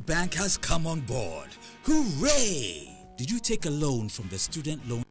Student Bank has come on board. Hooray! Did you take a loan from the student loan?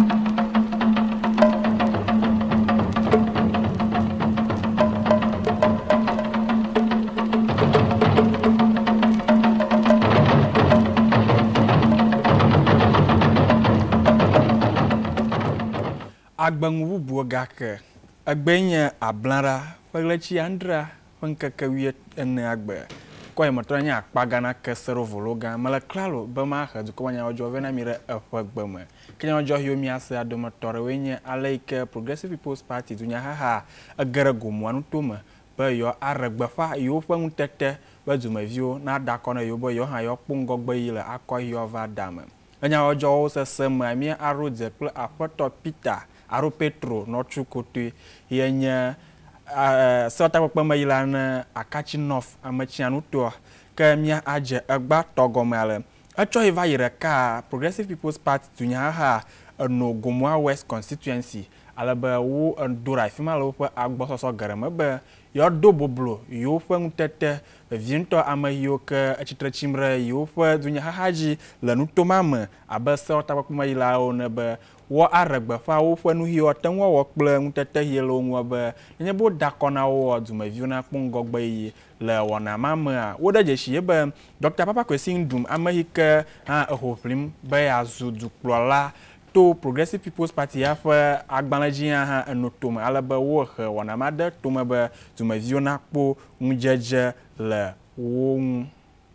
Agbangu buogake agbenya ablara faglechi andra fankakawiet ene agbe ko emotranya akpagana kesero vologa mala klalo bama hadu ko nya ojo vena mire efagbeme kenya ojo hiomi ase adomotore wenye alaike Progressive People's Party dunya haha agaragumu anutoma ba yo aragbafa yo fangutete ba zumavio na dakona yo bo yo ha yo kpungogbe yile akoyo va dame enya ojo se sema mi arodze kle apoto Peter Aro Petro notu kote yenya sota pokpama yilana akachi nof amachianu to ka mia aje agba togomale acho eva yire ka Progressive People's Party tunya ha no Gomua West constituency alaba wo ndura ifimalo po agbososo garama ba yo doboblo yo fangutete viento amayo ka achitrachimra yo fa dunya haji lanutoma aba sota pokpama yilao na ba wo aragba fa wo fanu hi otan wo kple mutete hielo nwa ba nye bo dakona wo dumavio na kpungogba yi le wona mama wo da jeshi ba Dr. Papa Kwesi Ndum amahika ha ehoflim ba ya zudu klola to Progressive People's Party ya fa agbanaji ha enotoma alaba wo he wona made toma ba dumavio na kpo njeje le wo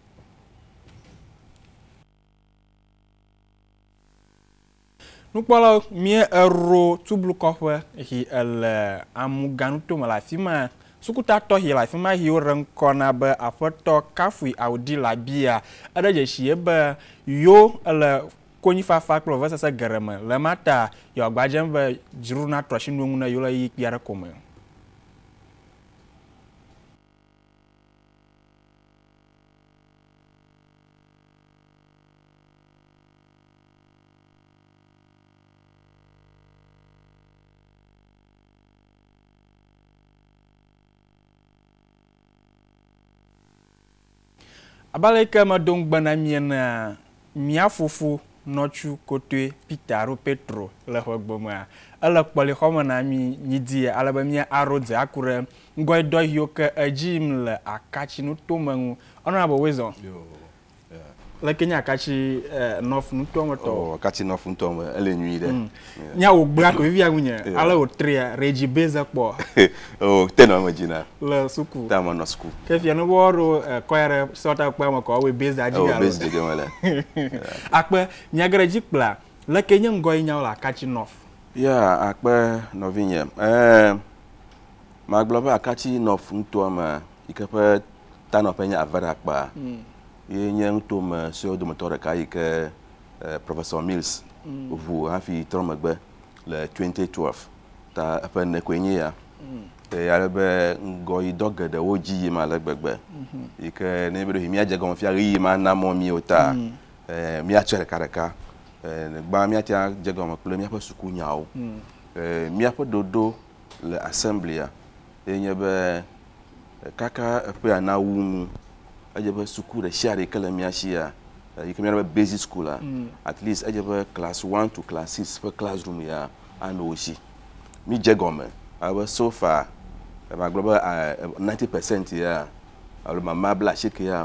Nukpala mie ero tublu kofe hi el amuganu to mala fima sukuta to hi la fima hi oran kona ba afoto kafui audi la bia ada je shi ba yo el konyi fafa klo vasa sa garama la mata yo agbajem ba jiruna troshin nwuna yo la yi piara kome Abaleka madong bana miena miafufu nochu kote Peter Aro Petro le hogboma ala kpole khoma na mi nyidi ala ba mia arodze akure ngoy do yoke ajim le akachi no tomangu ona abo wezo la Kenya akachi nof no tomato akachi nof no tom ele nyi de nya wo gbra ko vivia gunya ala o tria regi beza kpo teno imagina la suku tama no suku kefia no woro koyare sota kpa ma ko we beza ajiga beza de gamala akpe nyagara jikpla la Kenya ngoy nya la akachi nof ya akpe novinye ma globa akachi nof no toma ikape tano penya avara akpa yenye toma sur de moteur kai que professeur Mills vous a fait tromagbe le 2012 ta apen kwenye ya albe ngoy dog de oji ma lagbegbe e que ne be mi aje gon fi ari ma na mo mi ota mi a chere karaka gba mi atia je gon ma plo mi apo suku nyao mi apo dodo le assembly yenye be kaka pe na wu ajaba suku da share kala miashia you can have basic school at least ajaba class 1 to class 6 per classroom ya anoshi mi jegome aba so far my global 90% ya alo mama bla shike ya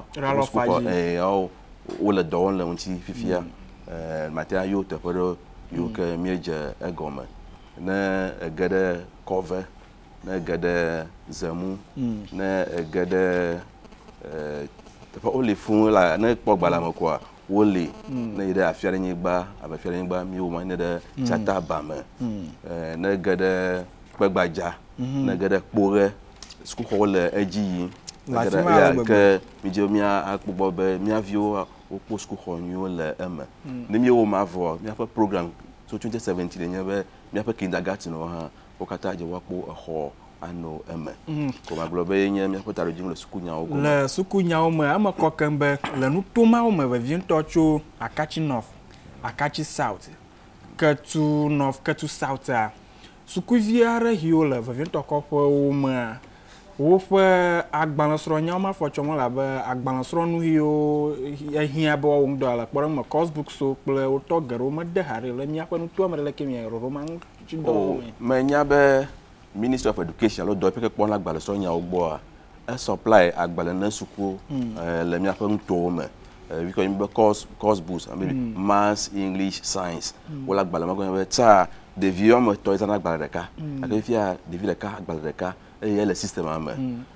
wala don la unchi fifia matia yo te poro yo ke mieje egome na gade cover na gade zamu na gade fa oli fun la na pogba la mako wole na ida afiare nyigba abafiare nyigba mi o ma ne de chata bame na gade pegbaja na gade pore sku ko le eji na gade ya ke mi je mi akpogbo be mi avio o po sku ko nyu le eme ne mi o ma vo mi afa program so 2017 le nyebe mi afa kindergarten no ha o kata je wapo ho ano eme ko ma globe nya mi apotaro jing le sukunya o ko le sukunya o ma ama kokembe le nutoma o ma vien tocho akachi north akachi south katu north katu south a sukuviara hiole vien tokofo o ma wo ƒe agbalẽsrɔ̃nyawo ma fɔ tsɔmɔ la be agbalẽsrɔ̃nu yiwo ehia be wɔwɔ ŋdɔ le kpɔ ɖe me Cosbooks kple wotɔ geɖewo mede ha ɖe le míaƒe nutoa me ɖe leke mia roroma ŋuti dɔ wɔm. Menya be Ministry of Education lo dɔ pe ke kpɔ na agbalẽsrɔ̃nyawo gbɔa e supply agbalẽ na suku le míaƒe nutowo me. We call it Cosbooks, I mean Maths, English, Science. Wo la agbalẽ ma ko be tsa ɖeviwo me tɔ izana agbalẽ ɖeka. Ake fia ɖevi ɖeka agbalẽ ɖeka eye le system ame.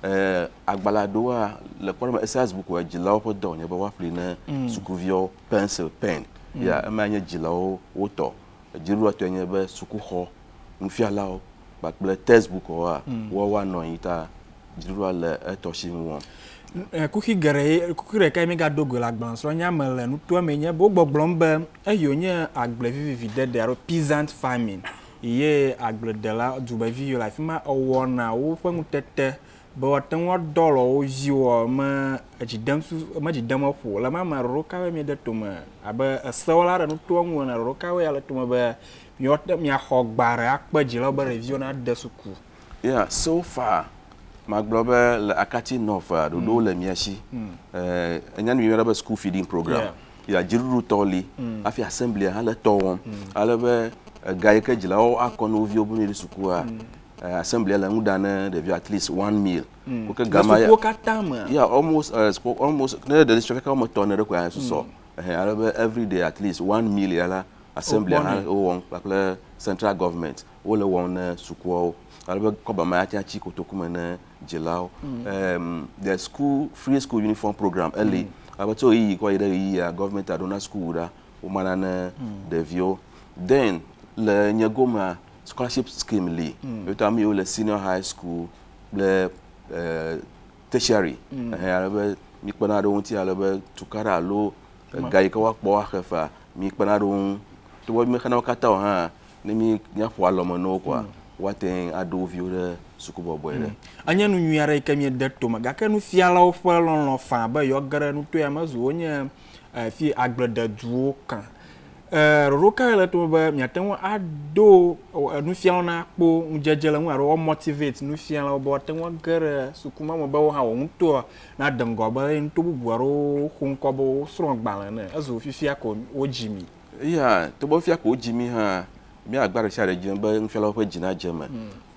Agbalẽ ɖoa le kpɔ me SAS book wa dzilawo ƒe dɔ nye be woaƒli ne sukuviwo pencil pen. Ya ema nye dzilawo wotɔ. Dziɖuɖua tɔ nye be sukuxɔ nufialawo kpakple textbook wa woa nɔ anyi ta dziɖuɖua le etɔ si ŋu wɔm. Kuki ɖeka mi gado go le agbalẽsrɔ̃nya me le nutoa me nye be wo gbɔgblɔm be eyo nye agble vivivi dede alo peasant farming ye agbledela dumevi yiwo le afi ma ewɔna woƒe ŋutete be woate ŋu adɔ le wo viwo me dzidem ƒo le mama ɖoɖokawoe mi de tome abe esewo la ɖe nutoa ŋu na ɖoɖokawoe ya le tome be miaxɔ gbalẽ akpe dzilawo be ɖeviwo nade suku. Yeah, so far magblɔ be le Akati North ɖoɖo le mia si enya nu yɔna be school feeding program ya dziɖuɖu tɔ li afi assembly hã le tɔ wɔm ale be ga yi ke dzilawo akɔ no viwo be ɖe sukua assembly le ŋu da ne ɖevi at least 1 meal ko ke gama ya yeah almost ne de district ka mo tɔ ne ko ya so ale be every day at least 1 meal ya la assembly hã o wɔm kple central government wo le wɔm ne sukua ale be ko ba ma ya chi kotoku me ne Jelao, the free school uniform program early. About so he quite a government adona school da umana the view. Then le nyagoma scholarship scheme li. Utami le senior high school le tertiary. Alabe mi kpana do unti alabe tukara lo gai ka wa kpo akhefa mi kpana do to bo mi kana kata ha ne mi nya po alomo no kwa. Waten ado viwo ɖe sukuboboe ɖe. Anye nu nyui aɖe ke mi de tome gake nufialawo ƒe lɔlɔ fa be yewoage ɖe nuto ya me zu wonye fi agblededuwo kan. Ɖoɖokawoe le tome be miate ŋu ado nufialawo na kpo ŋudzedze le ŋu alo motivate nufialawo be woate ŋu age ɖe suku ma me be wo hã wo ŋuto na de ŋgɔ be nuto bubu aɖewo xo ŋkɔ be wosrɔ̃ gbalẽ ne ezu fifia ko wo dzi mi. Ya, to be fia ko wo dzi mi hã mi agbára sia ɖe dzi be nufialawo ƒe dzina dze me.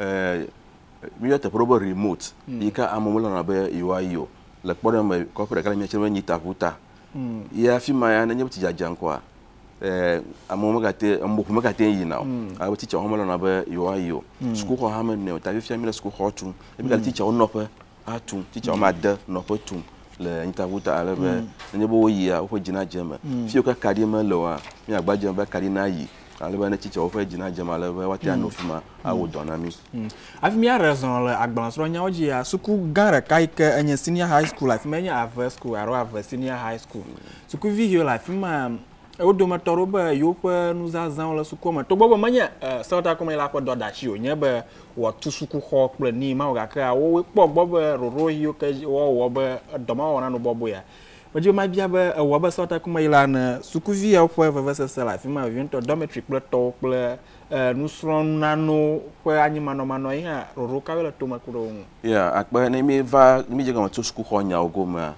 Mi yɔ teƒe ɖe be remote yi ke amewo lɔna be yewoayi le kpɔ ɖe me kɔƒe ɖeka le mia tsi be nyi taʋuta. Ya afi ma ya nenye be tsidza ŋkɔa amewo megate emɔƒo megate yina o. Ale titsa wo melɔna be yewoayi o. Sukuxɔ hã menɔ o ta fifia mi le sukuxɔ tum. Ebi gale titsawo nɔƒe atum titsawo ma de nɔƒe tum le nyi taʋuta ale be nenye be woyia woƒe dzina dze me. Fi ke kaɖi mele oa mi agbadze be kaɖi na yi. Ale be ne titsawo ƒe dzina dze me ale be woate anɔ fi ma awo dɔ na mi. Afi mi are zɔn le agbalẽsrɔ̃nyawo dzia suku gã ɖeka yi ke enye senior high school afi ma enye Ave school alo Ave senior high school. Sukuvi yiwo le afi ma wo dometɔ ɖo be yewo ƒe nuzazãwo le sukua me togbɔ be menye sewɔtakome la ƒe dɔdashi o nye be wòatu sukuxɔ kple ni ma gake wo kpɔ gbɔ be ɖoɖo yiwo ke wɔwɔ be dɔ ma wɔna no bɔbɔea. Medzi ma bia be ewɔ be sewɔtakome la ne sukuvi yawo ƒe vevesese le afi ma vevi ŋutɔ dormitory kple tɔwo kple nusrɔ̃nano ƒe anyimanɔmanɔ yi hã ɖoɖokawoe le tome ku ɖe wo ŋu. Ya, akpe ne mi va mi dze gɔme tso sukuxɔ nyawo gome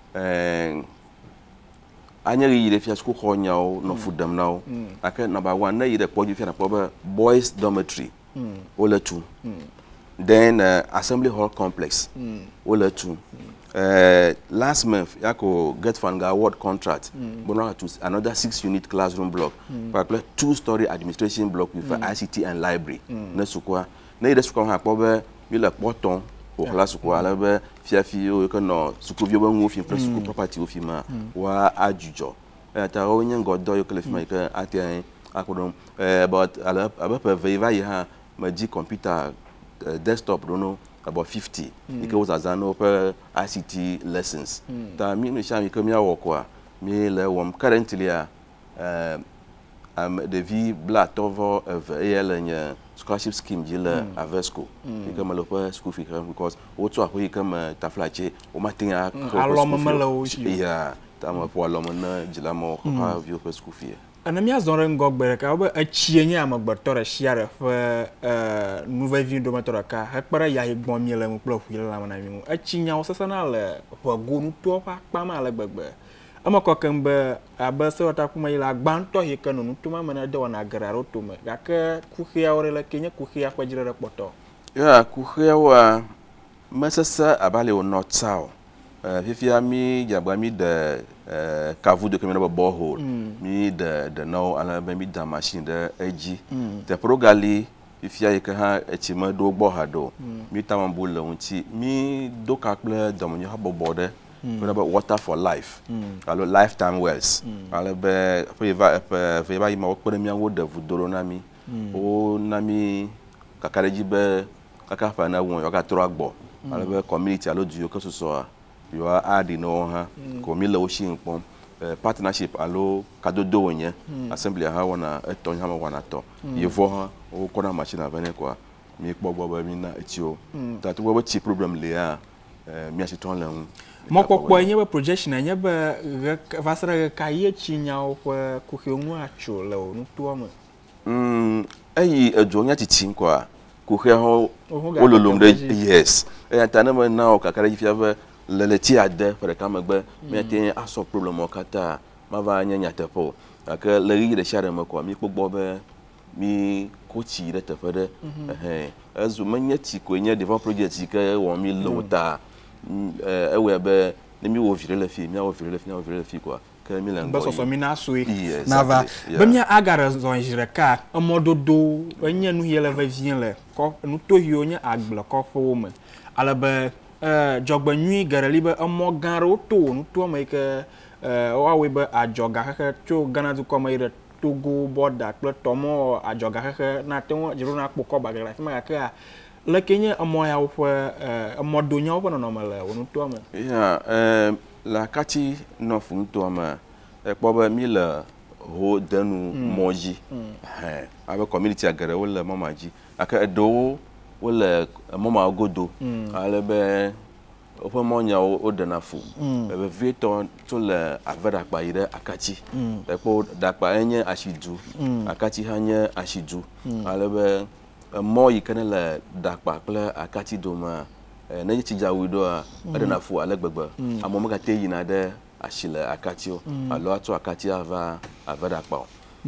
anye yi ɖe fia sukuxɔ nyawo nɔ fu ɖem na wo. Ake number 1 ne yi ɖe kpɔ dzi fia na kpɔ be boys dormitory wo le tu. Then assembly hall complex wo le tu. Last month, Yako Get Fanga award contract, to another 6-unit classroom block, particularly 2-story administration block with ICT and library. Nesukwa, ne ide sukwa hapobe, mila bottom, or class sukwa, lebe, fiafio, you can know, sukuvio moving plus suku property of him, wa ajujo. At a own god do you cliff maker at the acodom, but a very ha, my G computer desktop, don't know. About 50 because as an open ICT lessons. Ta mi no shami ko mi awokwa mi le wom currently the V black over AL scholarship scheme jile Avesco. Ika malopa school fee because otu aho ika ma taflache o matinga alomelo ya ta ma po alomna jila mo ka view school fee. Anamia zonre ngogbe ka oba achienye amagbotore shiare fe nouvelle vie do motora ka hekpara ya igbon mi le mu kplo hu la na mi achinya osasana le hogonu to pa pa ma le gbegbe amako kembe abase wata kuma ila gbanto he kanu to ma na de wana gararo to me ga ke kuhia ore le kenya kuhia kwa jirere poto ya kuhia wa mesasa abale o notao fifia mi jabwa mi de kavu de kemena borehole mi de no ala be mi da machine de eji te progali fifia yeke ha echima do gbo ha do mi tamambo le unti mi do kakple domonyo ha bobode whenever water for life alo lifetime wells ala be feva ima okpere mi anwo de vudoro na mi o na mi kakareji be kaka fa na won yo ka tro agbo ala be community alo du yo kososo you are adding on ko mi le o shi npom partnership alo kadodo onye assembly ha wona eton ha wana to yevo ha o kona machine avene kwa mi gbogbo mi na etio that we chi problem le a mi asiton le hu mo popo enye be projection enye be vasara ka ye chinya o ku hiongu acho le o nto mo ayi ejo nya titin kwa ku ho ololom de yes tane na o kakara jifia be le ti ade for kamagbe mi tin aso problem o kata ma va nya tepo aka le ri de share mako mi gbogbo be mi coach de tepo de azu manya ti ko nya develop project ka wo mi lota ewe be ne mi wo vire le fi mi wo vire le fi kwa ka mi la ngo ba so mi na so yes, na va ba mi agara zon jire ka omododo anya nu hele va vien le ko nu to hio nya agble ko fo me ala be jogbanui garali be amo garo to nu to me ke wa we be ajoga ka to Ghana du ko me Togo border kple tomo ajoga ka na te jiru na kpoko bagala fi ma ka le Kenya amo ya wo amo do nya wo no mele wo nu to me ya la kati no fu to ma kpo be mi le ho denu moji aba community agara wo le mamaji aka do wo le mama godo ale be opo monya o denafu be vito to le avera pa ire akachi ekpo dakpa enye ashidu akachi hanye ashidu ale be mo yikene le dakpa kle akachi do ma na yichi jawido a denafu ale gbegbe amomo ka te yina de ashile akachi o alo atu akachi ava avera pa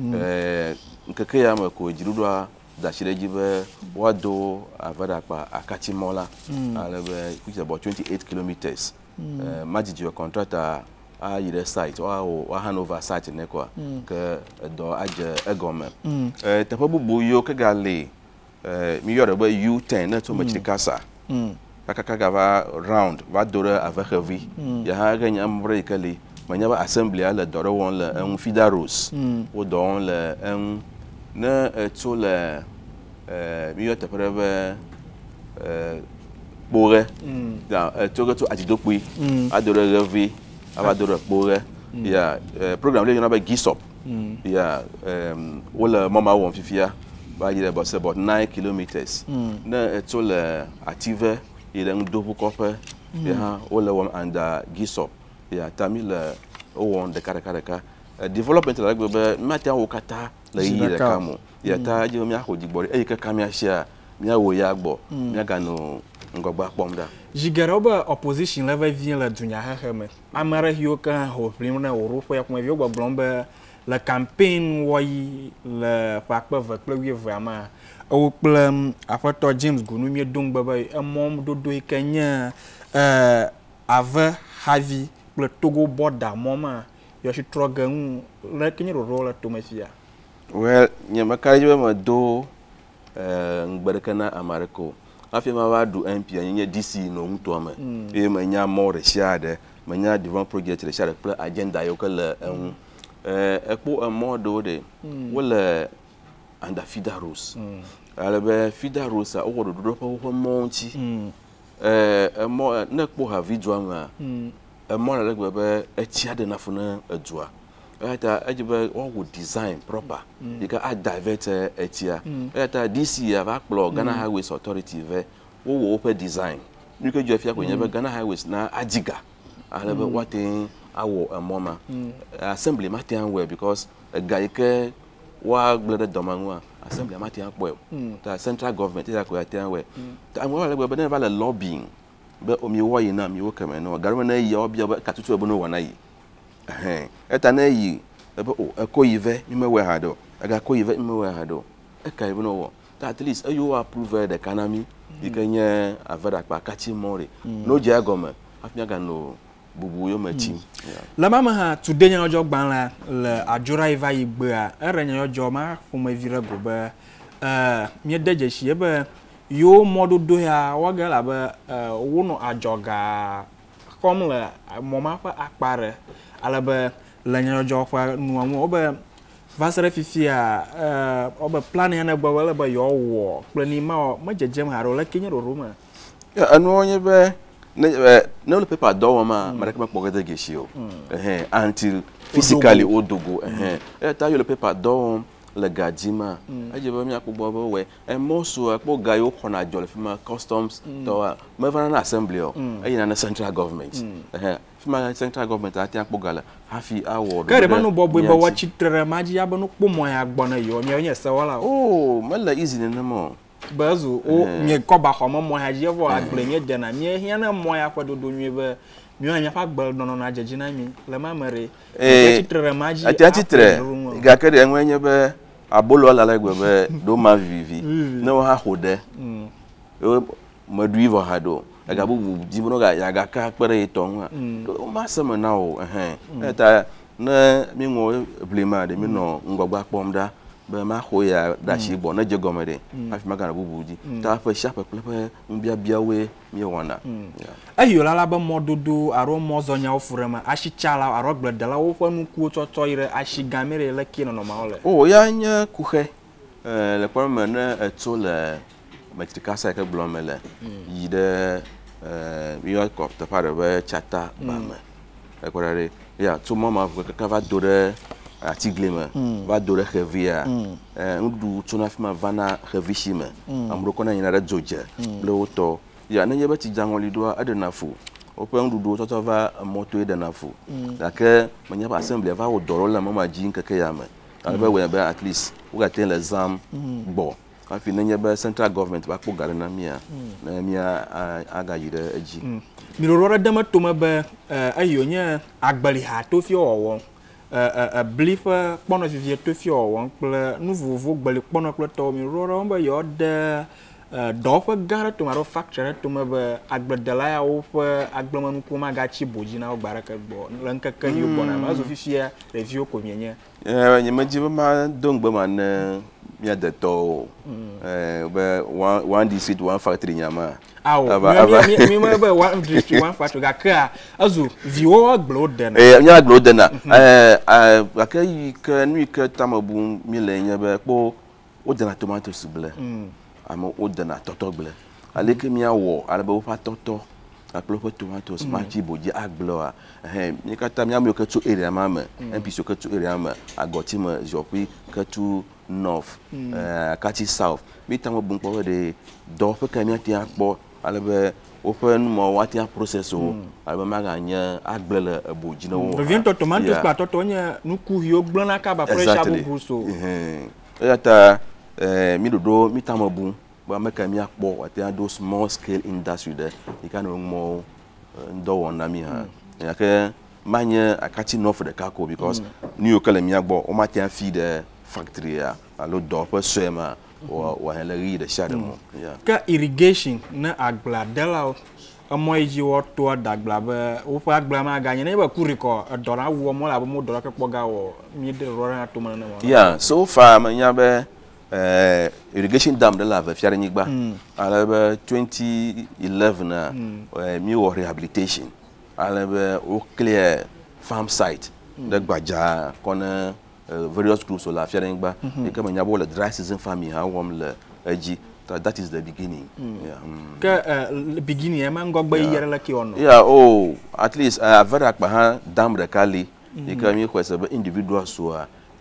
nkeke ya mako jirudo da shirejibe wado avadakpa akachi mola which is about 28 kilometers majiji contractor a yire site wa Hanover site ne kwa ke do aje egome tepo bubu yo ke gale mi yore be U10 na to machiri kasa kaka gava round va dore avec heavy ya ha ganya mbre kali manyaba assembly ala dore won le en fidaros wo don le en na to le mi yo te prebe bore da to ajidopui adore revi abadore bore ya program le na ba gisop ya wala mama won fifia ba yire about 9 kilometers na to le active ile ndobu kope ya wala won anda gisop ya tamile o won de karaka development la gbe matia wo kata la yire kamo ya ta je mi akodi gbori e ke kamia share mi awo ya gbo mi ga no ngogba pomda jigaroba opposition level vient la dunya heme amara hio ka ho prim na orupo ya kuma vi gbo blombe la campaign woi le pakpe vekple wi vraiment o plem afato James Gunu mi dongba ba emom dodo ikenya ave havi le Togo border moma yo shi trogan le Kenya ro la to mafia well nyama kaje ma do ngbarkana amariko afi ma wa du MP anya DC no nto ama e ma nya more shade ma nya development project le shade plan agenda yo kala ekpo modo de wala anda fidaros alebe fidaros a wo do po monchi mo na ekpo ha video ama mo na legbe be etia de na funa adua eta ejibe wo design proper you can add divert etia eta this year va kplo Ghana Highways Authority ve wo open design you can just fia ko Ghana Highways na ajiga alebe watin awo mama assembly matin well because ega ke wa glede domangwa assembly ma tian po ta central government ya ko tian we ta mo le be va le lobbying be o mi wo yi na mi wo kame no garma na yi obia ka tutu ebo no wana yi eta na yi ebe o ekoyive mi me we ha do aga koyive mi me we ha do e ka ebo no wo at least you approve the economy ikenye avera pa kachi more no je agoma afia ga no bubu yo machi la mama ha today nya ojo gban la le ajura iva igbe a erenya ojo ma fuma vira go be mi deje shi be yo mododo ya waga la be wono ajoga kom le moma fa akpare ala be lenya ojo fa nuamu obe vasere fifia obe plan ya na gba wala ba yo wo plani ma jejem haro la kinye roma ya anu onye be no le paper do ma marek ma pogede geshio until physically odogo ta yo le paper do le gadima aje ba mi akugbo ba we mo so akpo ga yo kona jole fima customs to ma va na assembly o ayina na central government fima central government ati akpo gala hafi award kare ba no bobo ba wa chitre maji ya ba no kpo mo ya gbona yo mi onye se wala oh mala easy ne mo bazu o mi ko ba ho mo ha je vo agbenye de na mi hia na mo ya kwa dodo nwe ba mi anya fa gbal no na jeje na mi le ma mare chitre maji ati chitre ga kare enwenye be abolo la legwe be do ma vivi no ha hode maduivo hado aga bubu jibono ga ya ga ka pere itonwa do ma sama na o eta na mi ngo blema de mi no ngogba pomda be ma ho ya dashi bo na je gomede afi magana bubu ji ta fa shape plepe mbia biawe mi wana ayo la ba mododo aro mozo nya ofurema ashichala aro gbedala wo fanu ku toto ire ashigamere le kino no ma ole oh ya nya kuhe le kwame na eto le metrikasa ke blomele yide mi yo ko ta pare be chata ba me e korare ya to mama ka va dore atiglema va dore revia ndu tuna fima vana revishime amro kona ina rejoje le oto ya na yeba ti jangoli do adenafu open ndu toto va moto edenafu dake manya ba assembly va o doro la mama jin keke yame alba we be at least we got l'exam bo afi na yeba central government ba ko gare na mia aga yide eji mi roro dama to ma be ayonya agbali ha to fi owo belief pono vivie to fi owo ple nouveau gbali pono ple to mi roro mba yo de do fa gara to maro factory to ma be agbedala ya wo fa agblemanu ko ma ga chi boji na ogbara ka gbo lanka ka yo bona ma zo fifia review ko mienye nyema jiba ma dongbe ma na mia de to be one district one factory nyama mi ma be one district one factory ga ka azu viwo aglo den nya aglo den na akai ka nui ka tamabu mi le nya be po o de na tomatoes ble amo o de na toto ble ale ke mi awo ale be o fa toto aplo tomatoes ma chi boji aglo a mi ka ta mi am yo ka tu area ma me mpiso ka tu area ma agoti ma jopi ka tu north kachi south mi tamabu npo de do fe ka mi ati akpo ale be open mo wati a process o alba maganya agbele boji na wo revient tomatoes pa toto nya nuku hio gbona ka ba pressure bubu so yata mi dodo mi tamabu ba meka mi akpo wati a do small scale industry there you can mo ndo wona mi ha yake manye akachi no for the kako because new kala mi agbo o ma tian feed factory ya alo do pe swema wa hele de shade mo ka irrigation na agla dela amoyji woto dagla be wo fa agla ma ganye na ba kuriko do na wo mo la bo mo do ka kpoga wo mi de ro na to mo na mo yeah so far manya be irrigation dam de la ve fiare nyigba ala be 2011 na mi wo rehabilitation ala be o clear farm site de gbaja kona various groups la fiare nyigba e ka manya bo la dry season farming ha wom le aji that is the beginning ka beginning e ma ngogba yere la ki ono yeah oh at least avera akpa ha dam de kali e ka mi kwese be individual so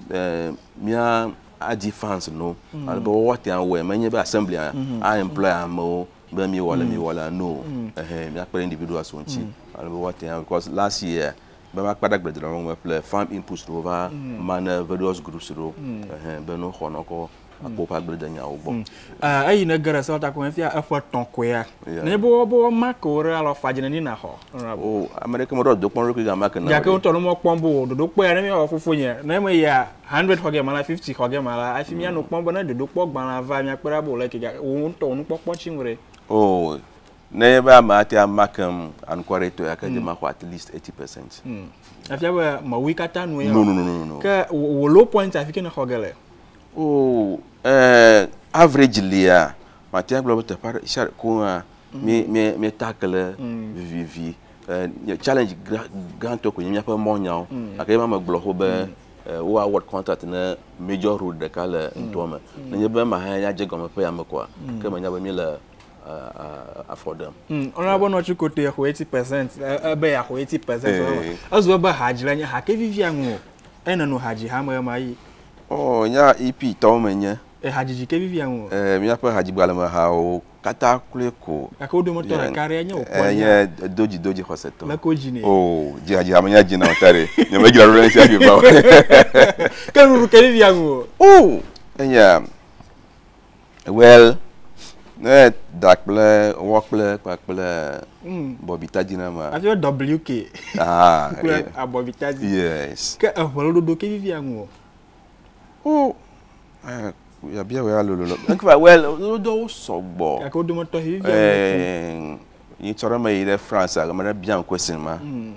mia aji fans no albo what ya we manye be assembly I employ am be mi wala no mi akpa individual so nchi albo what ya because last year be ma kpada gbe dra mo ple farm inputs ro va man various groups ro be no khono ko apopa gbe danya wo bo ayi na gara sa ta ko fia afo ton ko ya ne bo mako re alo fajina ni na ho o america mo do pon ro ki ga maka na ya ko to no mo pon bo do po ya ne mi o fufu yen na mo ya 100 hoge mala 50 hoge mala afi mi anu pon bo na do po gban la va mi apera bo le ki ga o to no popo chinwere oh ne ba ma ti amakam an kwareto ya ka je ma at least 80%. Afia ba ma wi kata no ya no ka wo low point afike na hogele oh averagely ya ma ti aglo te par ko me tackle vivi challenge grand to ko nyanya pa mo nyaw akay ma glo ho be wo award contract na major road de kala ntoma na nyeba ma ha ya je goma pa ya makwa ka ma nya ba mi la for them. Honorable Nochukote ya 80%, be ya 80%. Azo ba haji la nya ha ke vivi anwo. Ena no haji ha ma yi. Oh, nya EP to menye. Haji ke vivi anwo. Mi apa haji bala ma ha o kata kule ko. Akodo motor kare nya o kwa. Nya doji hoseto. La ko jine. Oh, ji haji ha nya jina otare. Nya me gira ro nsi abi ba. Kan ru ke vivi anwo. Oh, nya well dakple workple pakple bobitaji na ma afio WK bobitaji yes ka avolo do ke vivi anwo oh ya bia we alolo nkwa well do sogbo akodo moto vivi ni chora ma ire France aga ma bia question ma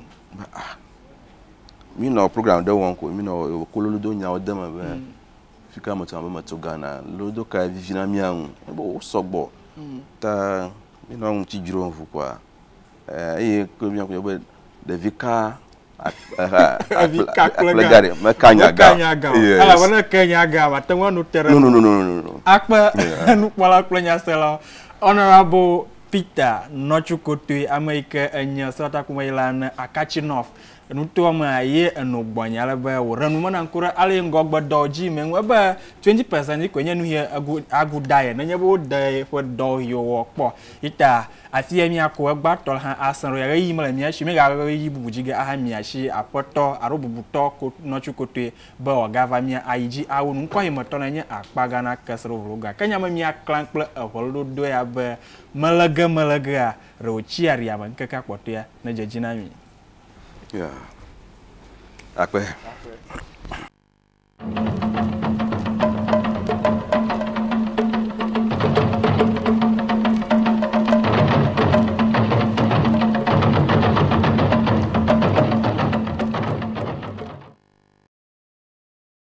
mi no program do won ko mi no kololo do nya odama be fika mo tamba to Ghana lodo ka vivi na mian bo sogbo ta mi no un ti juro fu kwa ko mi ko be de vika vika klegare me kanyaga ala wana kanyaga mata wonu tere no akpa nu pala plenya sela Honorable Peter Nochukote America enya sata kumailana Akachinov nuto ma ye eno gbanyala ba woranu mana nkura ale ngogba doji menwe ba 20% ko nya nu here agu die na nya bo die for do yo wokpo ita afi mi akọ gba tol ha asan ya yi mala mi ashi me ga yi bubujiga aha mi ashi apoto arobubuto ko Nochukote ba o gava mi ayiji awu nkwa himoto na nya akpaga na kasro vloga kanya ma mi aklan kple aholo do ya ba malaga rochi aria man kaka kpoto ya na jajina mi yeah akpe